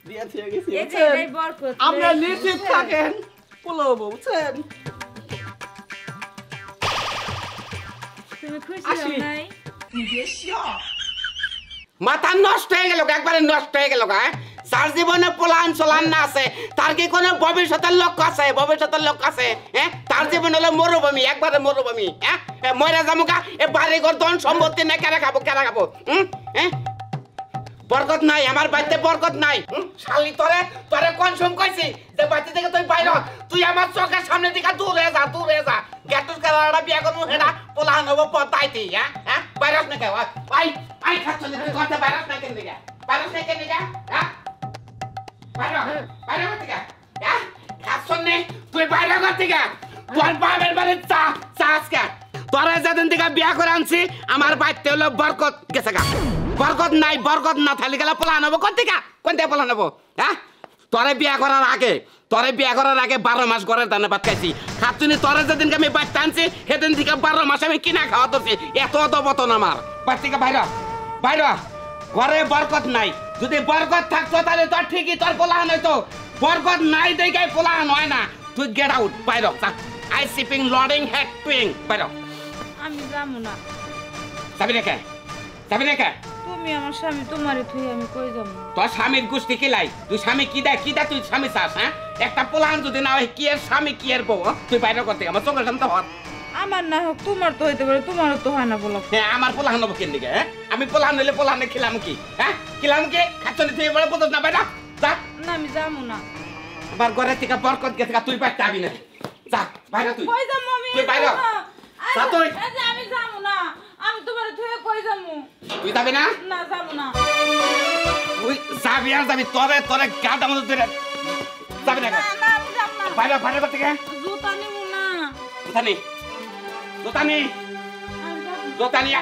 দিয়া দিয়ে গেছি এই যে এই বরকত আমরা নিশ্চিত থাকেন পোলাও বুঝছেন তুমি খুশি নাই মাথা নষ্ট হয়ে গেল একবারে নষ্ট হয়ে গেল যার জীবনে পোলান চলান না আছে তার কি কোনো ভবিষ্যতের লক্ষ্য আছে হ্যাঁ তার জীবন হলো মরুভূমি একবারে মরুভূমি হ্যাঁ ময়রা জামুকা এ বাড়ি ঘর ধন সম্পত্তি না কেনা খাবো হ্যাঁ বরকত নাই আমার বাড়িতে বরকত নাই শালি তোরে কনসম কইছি যে বাড়ি থেকে তুই বাইর তুই আমার চোখের সামনে দিকে দূর হয়ে যা গেটুর কালারটা বিয়া করবো হেনা পোলান হবো পতাইতি হ্যাঁ বাইরাস না কেউ আই খাচ্ছ তুই করতে বাইরাস না কেন দিকে হ্যাঁ বাইরে করতে গা হ্যাঁ খাচ্ছ নে তুই বাইরে করতে গা তোর বাবার বাড়ি চাষ কা তোরা যেদিন থেকে বিয়া করে আনছি আমার বাড়িতে হলো বরকত গেছে গা বরকত না থালি গেলে পোলা নেবো কোন থেকে পোলা নেবো হ্যাঁ তোরে বিয়া করার আগে 12 মাস ঘরের দানে ভাত খাইছি খাচ্ছুনি তোরে যেদিনকে আমি বাড়িতে আনছি সেদিন থেকে 12 মাস আমি কিনা খাওয়া ধরছি এত অতবতন আমার বাড়ি থেকে বাইর ঘরে বরকত নাই যদি বরকত থাকতো তাহলে তোর ঠিকই তোর পোলাহান হইতো বরকত নাই দেখে পোলাহান হয় না তুই গেট আউট বাইর আই শিপিং লোডিং হেড টুইং বাইর আমি যাবো না যাবি রেখে তুমি আমার স্বামী তোমারে তুই আমি কই যাব তোর স্বামীর গোষ্ঠী কিলাই তুই স্বামী কি দেয় তুই স্বামী চাস হ্যাঁ একটা পোলাহান যদি না হয় কি এর স্বামী কি এর বউ তুই বাইরে করতে আমার চোখের সামনে হর আমার না হোক তোমার তো হইতে পারে তোমারও তো হয় না বলো হ্যাঁ আমার পোলাহান হবো কেন দিকে হ্যাঁ আমি পোলাহান হইলে পোলাহানে খেলাম কি খাচ্ছনি তুই এবারে বলতো না বাইরা যা না আমি যাবো না আবার ঘরে থেকে বরকত গেছে তুই বাইরে যাবি না যা বাইরে তুই কই যাবো আমি তুই বাইরে যা তুই আমি যাবো না আমি তোমারে থুয়ে কই যাবো তুই যাবি না না যাবো না তুই যাবি আর যাবি তোরে গাটা মতো ধরে যাবি না না আমি যাবো না বাইরে করতে গে জুতা নিমু না জোতা নিয়া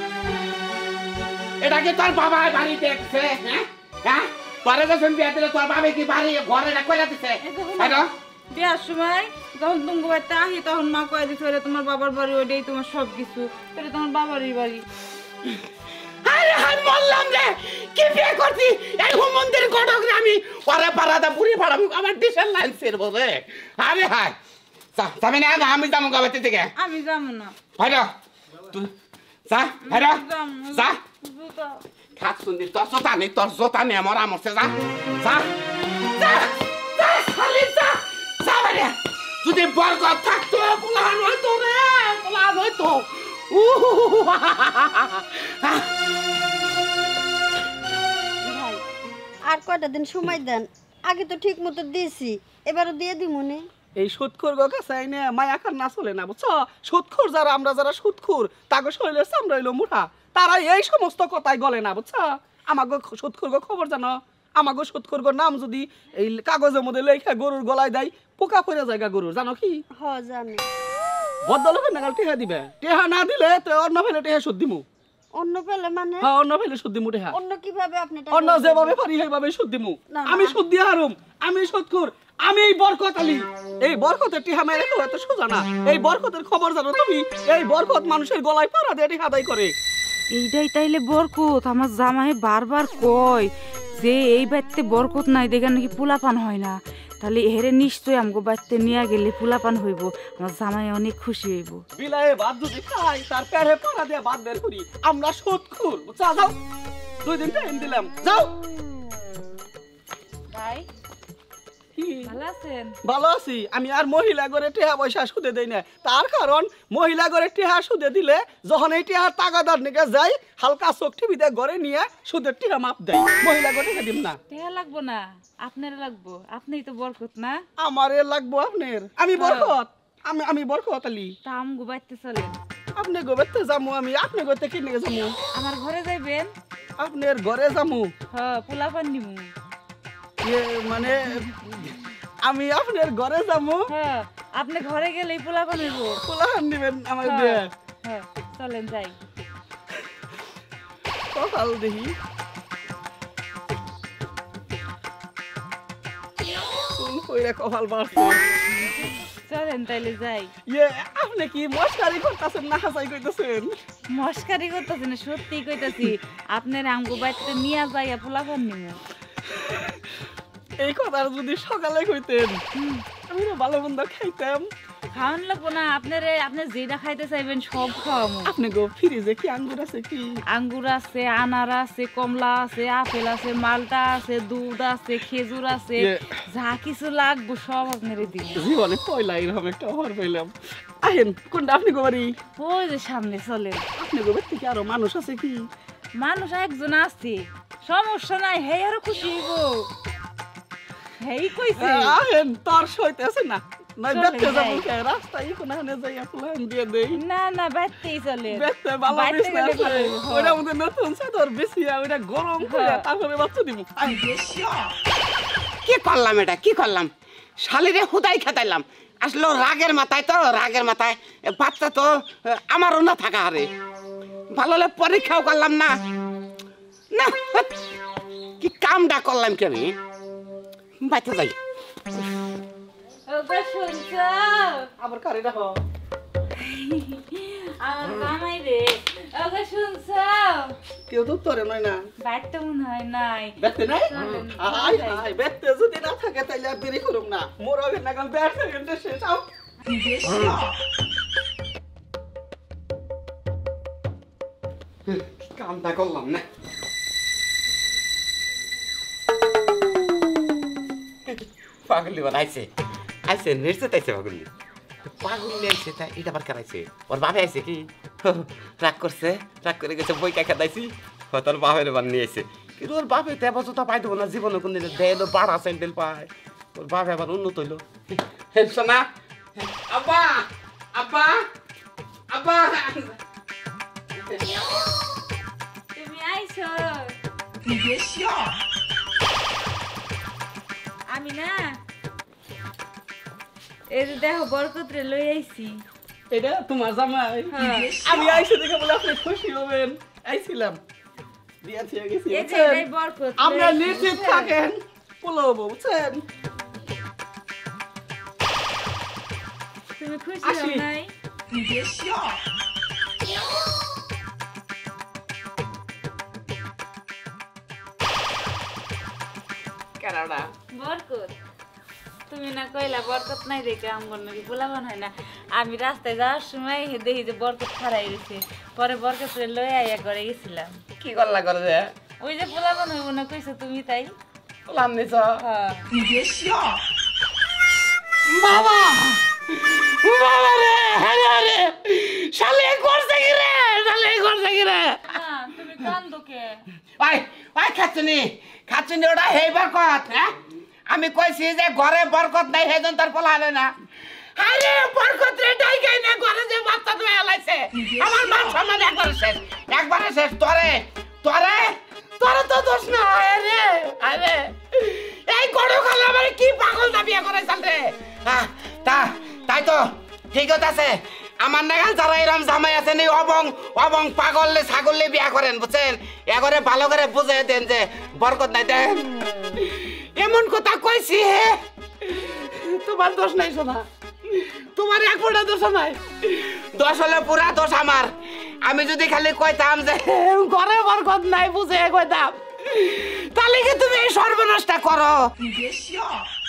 এটা কি তোর বাবা বাড়ি দেখছে হ্যাঁ তোরে যখন বিয়ে দিলে তোর বাবা কি বাড়ি ঘরে কইরা দিছে বিয়ার সময় যখন তুমি বাড়িতে আহি তখন মা কয়ে দিছে ওরে তোমার বাবার বাড়ি ওইটাই তোমার সব কিছু এটা তোমার বাবারই বাড়ি আরে হাই বললাম রে কি বিয়ে করছি এই মন্দির ঘটক রে আমি পরে পাড়াটা বুড়ি পাড়া আমার ডিসেল লাইন ছেড়ে বলে আরে হাই যাবি না আমি যাবো গাবাতে থেকে আমি যাবো না ভাইরা তুই যা ভাইরা যা খাত সুন্দর তোর জোতা নেই আমার আমরছে যা খালি যা ভাইরা যদি বরকত থাকতো পোলাহান হইতো রে পোলাহান হইতো ভাই আর কয়টা দিন সময় দেন আগে তো ঠিক মতো দিয়েছি এবারও দিয়ে দিমুনি এই সুদখোর গো কাছে আইনে মায়া কার না চলে না বুঝছো সুদখোর আমরা যারা সুদখোর তাকে শরীরের চামড়া হইলো মুঠা তারা এই সমস্ত কথাই গলে না বুঝছো আমাকে সুদখোর গো খবর জানো আমাকে সুদখোর গো নাম যদি এই কাগজের মধ্যে লেখা গরুর গলায় দেয় পোকা পড়ে যায় গরুর জানো কি হ জানি বদলকে নাগাল টেহা দিবে টেহা না দিলে তো অন্য ফেলে টেহা সুদ দিমু অন্য পেলে মানে হ্যাঁ অন্য ফেলে সুদ দিমু টেহা অন্য কিভাবে আপনি অন্য যেভাবে পারি সেইভাবে সুদ দিমু আমি সুদ দিয়ে হারুম আমি সুদখোর আমি এই বরকত আলী এই বরকতের টিহা মেরে তো এত সোজা না এই বরকতের খবর জানো তুমি এই বরকত মানুষের গলায় পাড়া দিয়ে টিহা আদায় করে এইটাই তাইলে বরকত আমার জামাই বারবার কয় যে এই বাড়িতে বরকত নাই দেখে নাকি পোলাপান হয় না তাহলে এরে নিশ্চয়ই আমগো বাড়িতে নিয়ে গেলে পোলাপান হইব আমার জামাই অনেক খুশি হইব বিলায়ে ভাত যদি খাই তার পেটে পাড়া দিয়ে ভাত বের করি আমরা সুদখোর বুঝছো যাও 2 দিন টাইম দিলাম যাও ভাই কি ভালো আছেন ভালো আছি আমি আর মহিলা ঘরে টেহা পয়সা সুদে দেই না তার কারণ মহিলা ঘরে টেহা সুদে দিলে যখন এই টেহা টাকাদার নিকে যাই হালকা চোখ টিভিতে ঘরে নিয়ে সুদের টেহা মাপ দেয় মহিলা ঘরে দিম না টেহা লাগবো না আপনার লাগবো আপনিই তো বরকত না আমারে লাগবো আপনার আমি বরকত আমি বরকত আলী তা আমগো বাড়িতে চলেন আপনি গোবেতে যামু আমি আপনি গোতে কি নিয়ে যামু আমার ঘরে যাইবেন আপনার ঘরে যামু হ্যাঁ পোলাপান নিমু মানে আমি আপনার ঘরে যামু হ্যাঁ আপনি ঘরে গেলেই পোলাপান হইব পোলাহান দিবেন আমার দিয়ে হ্যাঁ চলেন যাই কপাল দেখি কোন কইরা কপাল বাড়ছে চলেন তাইলে যাই আপনি কি মস্কারি করতেছেন না হাসাই কইতেছেন মস্কারি করতেছি না সত্যি কইতাছি আপনার আমগো বাড়িতে নিয়ে যাইয়া পোলাপান নিমু এই কথা যদি সকালে কইতেন আমি না ভালো মন্দ খাইতাম। খাওয়ান লাগবো না আপনারে, আপনি যেটা খাইতে চাইবেন সব খাওয়াবো। আপনি গো ফ্রিজে কি আঙ্গুর আছে কি? আঙ্গুর আছে, আনার আছে, কমলা আছে, আপেল আছে, মালটা আছে, দুধ আছে, খেজুর আছে, যা কিছু লাগবো সব আপনারে দিব। জীবনে পয়লা এরকম একটা অফার পাইলাম। আহেন কোনটা আপনি গো বাড়ি? ওই যে সামনে চলেন। আপনি গো বাড়ি থেকে আরো মানুষ আছে কি? মানুষ একজন আছে, সমস্যা নাই, হে আরো খুশি হইব। হেই কইছে আহেন তোর সইতেছে না নাই চলেন বেতে যাই। যাবো কে রাস্তায় কোনখানে যাই প্ল্যান দিয়ে দেই। না না বাইতেই চলেন। বেতে ভালো বাইতে বিজনেস গেলে ভালো, আছে হ্যাঁ। ওইটা মধ্যে নতুন চাদর বেশি ওইটা গরম করে হ্যাঁ। তারপরে বাচ্চা দিব। কি করলাম এটা, কি করলাম? শালিরে হুদাই খেতাইলাম। আসলে রাগের মাথায় তো, রাগের মাথায় বাচ্চা তো আমারও না থাকা হারে। ভালো হলে পরীক্ষাও করলাম না। না কি কামটা করলাম কি আমি? বাইতে যাই। ওগো শুনছো? আবার কারে দেখো আমার জামাই রে, ওগো শুনছো? কেউ তো তোরে নয় না বাইতে মনে হয় নাই। বেতে নাই। চলেন, আই যাই। আই বেতে যদি না থাকে তাইলে আর দেরি করুম না। মোর আগে নাগাল ব্যাট সেকেন্ডে শেষ আও। কামটা করলাম না। পাগলি বানাইছে, আইছে নিশ্চিত আইছে পাগলি। পাগলি আইছে তা এটা আবার কারাইছে। ওর বাপে আইছে কি রাগ করছে, রাগ করে গেছে বই কাকা দাইছি। তোর বাপের বার নিয়ে আইছে, কিন্তু ওর বাপে তো এবছর তো পাই দেবো না জীবনে কোনদিন দেলো বাড়া স্যান্ডেল পায়। ওর বাপে আবার উন্নত হইলো। শোনা আব্বা, আব্বা, আব্বা, তুমি আইছো? আমি না এই যে দেখো বরকতরে লই আইছি। এটা তোমার জামাই? হ্যাঁ। আমি আইসে দেখে বলে আপনি খুশি হবেন। আইছিলাম দিয়া থিয়ে গেছি এই যে বুঝছেন? এটাই বরকত। আমরা লই আইছি, নিশ্চিত বুঝছেন? থাকেন পোলাবো বুঝছেন? তুমি খুশি আসি। হও নাই? কেননা বরকত তুমি না কইলা বরকত নাই দেখে আমগর নাকি পোলাপান হয় না। আমি রাস্তায় যাওয়ার সময় দেখি যে বরকত খারাই রয়েছে, পরে বরকতরে লই আইয়া ঘরে গেছিলাম। কি করলা করে যে ওই যে পোলাপান হইব না কইছো তুমি তাই। লাম নিছ হ্যাঁ। বাবা, বাবা রে, আরে আরে শালে করছে কি রে, শালে করছে কি রে? না তুমি কান্দো কে? ওই ওই খাচ্ছনি, খাচ্ছনি ওটা হেই বরকত, হ্যাঁ? আমি কইছি যে ঘরে বরকত নাই হেজন তার পোলা হলে না। আরে বরকত রে ডাইগাই না ঘরে যে বাচ্চা তো এলাইছে। আমার মান সম্মান একবারে শেষ, একবারে শেষ। তোরে তোরে তোরে তো দোষ না। আরে আরে এই গড় খালা মানে কি পাগল না বিয়ে করাইছাল রে? তাই তো ঠিক আছে। আমার নাগাল যারা এরম জামাই আছেন এই অবং অবং পাগললে ছাগললে বিয়া করেন বুঝছেন? এগরে ভালো করে বুঝে দেন যে বরকত নাই। দেন এমন কথা কইছি হে, তোমার দোষ নাই শোনা, তোমার এক ফোঁটা দোষ নাই। দোষ হলে পুরা দোষ আমার। আমি যদি খালি কইতাম যে ঘরে বরকত নাই বুঝে কইতাম, তাহলে কি তুমি এই সর্বনাশটা করো?